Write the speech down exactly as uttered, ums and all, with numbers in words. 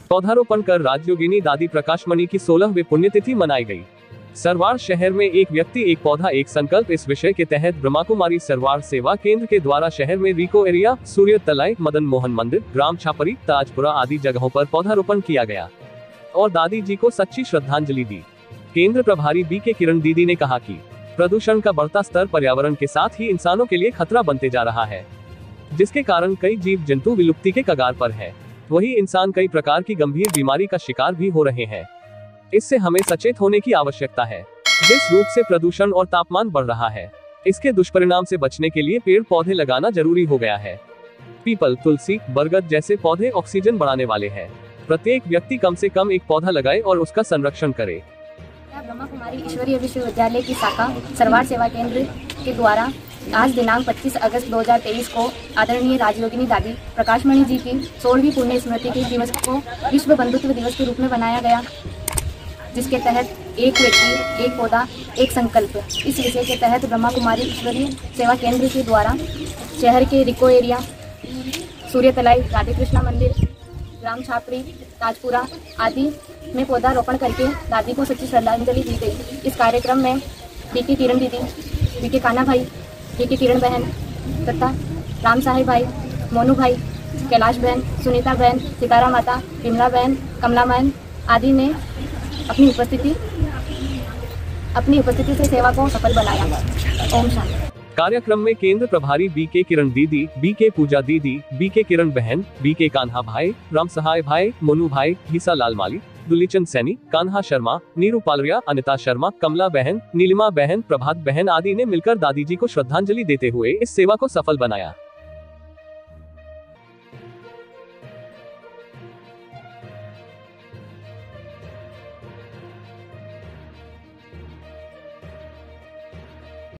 पौधारोपण कर राजयोगिनी दादी प्रकाशमणि की सोलहवीं पुण्यतिथि मनाई गई। सरवार शहर में एक व्यक्ति एक पौधा एक संकल्प इस विषय के तहत ब्रह्माकुमारी सरवार सेवा केंद्र के द्वारा शहर में रिको एरिया, सूर्य तलाई, मदन मोहन मंदिर, ग्राम छापरी, ताजपुरा आदि जगहों पर पौधारोपण किया गया और दादी जी को सच्ची श्रद्धांजलि दी। केंद्र प्रभारी बी के किरण दीदी ने कहा कि प्रदूषण का बढ़ता स्तर पर्यावरण के साथ ही इंसानों के लिए खतरा बनते जा रहा है, जिसके कारण कई जीव जंतु विलुप्ति के कगार पर है। वही इंसान कई प्रकार की गंभीर बीमारी का शिकार भी हो रहे हैं। इससे हमें सचेत होने की आवश्यकता है। जिस रूप से प्रदूषण और तापमान बढ़ रहा है, इसके दुष्परिणाम से बचने के लिए पेड़ पौधे लगाना जरूरी हो गया है। पीपल, तुलसी, बरगद जैसे पौधे ऑक्सीजन बढ़ाने वाले हैं। प्रत्येक व्यक्ति कम से कम एक पौधा लगाए और उसका संरक्षण करे। ब्रह्मा कुमारी ईश्वरीय विश्वविद्यालय की शाखा सरवार सेवा केंद्र के द्वारा आज दिनांक पच्चीस अगस्त दो हज़ार तेईस को आदरणीय राजयोगिनी दादी प्रकाशमणि जी की सोलहवीं पुण्य स्मृति के दिवस को विश्व बंधुत्व दिवस के रूप में बनाया गया, जिसके तहत एक व्यक्ति एक पौधा एक संकल्प इस विषय के तहत ब्रह्मा कुमारी ईश्वरीय सेवा केंद्र के द्वारा शहर के रिको एरिया, सूर्य तलाई, राधे कृष्णा मंदिर, ग्राम छापरी, ताजपुरा आदि में पौधारोपण करके दादी को सच्ची श्रद्धांजलि दी गई। इस कार्यक्रम में बी के किरण दीदी, बी के कान्हा भाई, बी के किरण बहन तथा राम साहेब भाई, मोनू भाई, कैलाश बहन, सुनीता बहन, सितारा माता, विमला बहन, कमला बहन आदि ने अपनी उपस्थिति अपनी उपस्थिति से सेवा को सफल बनाया। ओम शांति। कार्यक्रम में केंद्र प्रभारी बी के किरण दीदी, बी के पूजा दीदी, बी के किरण बहन, बी के कान्हा भाई, राम सहाय भाई, मोनू भाई, हिसा लाल माली, दुलीचंद सैनी, कान्हा शर्मा, नीरू पालरिया, अनिता शर्मा, कमला बहन, नीलिमा बहन, प्रभात बहन आदि ने मिलकर दादी जी को श्रद्धांजलि देते हुए इस सेवा को सफल बनाया।